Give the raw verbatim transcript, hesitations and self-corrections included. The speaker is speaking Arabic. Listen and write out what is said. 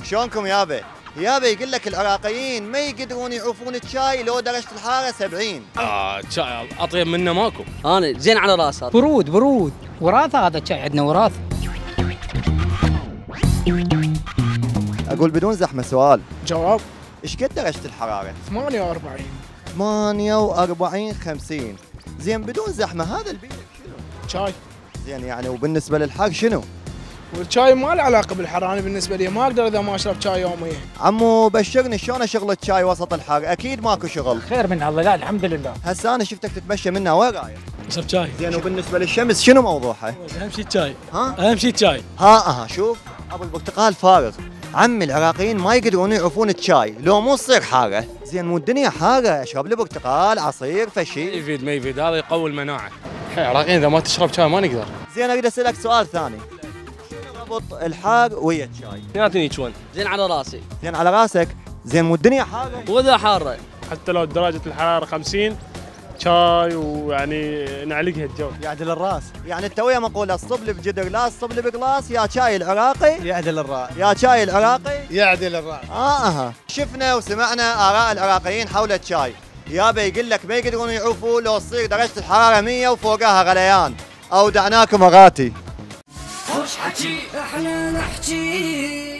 شلونكم يابا؟ يابا يقول لك العراقيين ما يقدرون يعوفون الشاي لو درجة الحرارة سبعين. اه شاي اطيب منه ماكو. انا زين على راسه. برود برود وراثه، هذا الشاي عندنا وراث. اقول بدون زحمة سؤال، جواب ايش قد درجة الحرارة؟ ثمانية وأربعين. ثمانية وأربعين خمسين. زين بدون زحمة هذا البيت شنو؟ شاي. زين يعني وبالنسبة للحر شنو؟ والشاي ما له علاقة بالحر، أنا بالنسبة لي ما أقدر إذا ما أشرب شاي يوميا. عمو بشرني شلون شغلة شاي وسط الحر؟ أكيد ماكو شغل. خير من الله، لا الحمد لله. هسه أنا شفتك تتمشى منها، وين رايح؟ اشرب شاي. زين وبالنسبة للشمس شنو موضوعها؟ اهم شيء الشاي. ها؟ اهم شيء الشاي. ها أها شوف أبو البرتقال فارغ. عمي العراقيين ما يقدرون يعوفون الشاي لو مو تصير حارة. زين مو الدنيا حارة، اشرب لي برتقال عصير ما فشي. يفيد ما يفيد، هذا يقوي المناعه. العراقيين اذا ما تشرب شاي ما نقدر. زين اريد اسالك سؤال ثاني، شنو ربط الحار ويا الشاي؟ اثنيناتهم يجون. زين على راسي. زين على راسك. زين مو الدنيا حارة؟ واذا حاره حتى لو درجة الحرارة خمسين شاي ويعني نعلقها الجو. يعدل الراس، يعني التويه مقولة الصب لي بجدر لا الصب لي بقلاص، يا شاي العراقي يعدل الراس. يا شاي العراقي يعدل الراس. اه اها شفنا وسمعنا اراء العراقيين حول الشاي. يابا يقول لك ما يقدرون يعوفوا لو تصير درجة الحرارة مية وفوقها غليان. اودعناكم اغاتي. خوش حكي احنا نحكي